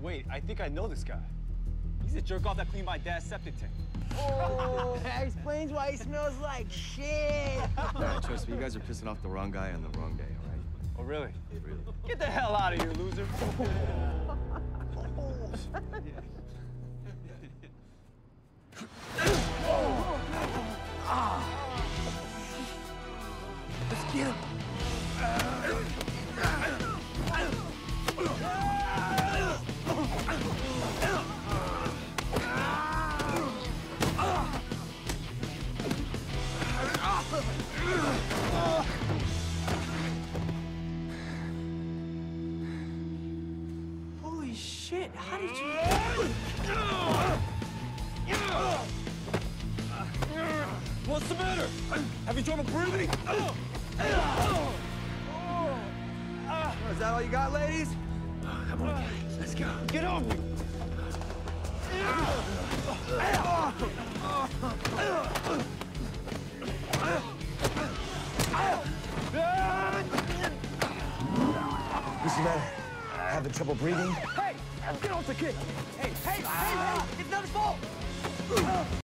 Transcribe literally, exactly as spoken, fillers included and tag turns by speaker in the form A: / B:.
A: Wait, I think I know this guy. He's the jerk off that cleaned my dad's septic tank.
B: Oh, that explains why he smells like shit.
C: Nah, trust me, you guys are pissing off the wrong guy on the wrong day, all right?
A: Oh, really?
C: Really.
A: Get the hell out of here, loser.
B: Let's get him.
D: Holy shit, how did you...
A: What's the matter? Have you trouble breathing?
B: Is that all you got, ladies?
C: Come on, guys, let's go.
A: Get off me!
B: What's the matter? Having trouble breathing?
D: Hey, get off the kid! Hey, hey, hey, hey, it's not his fault!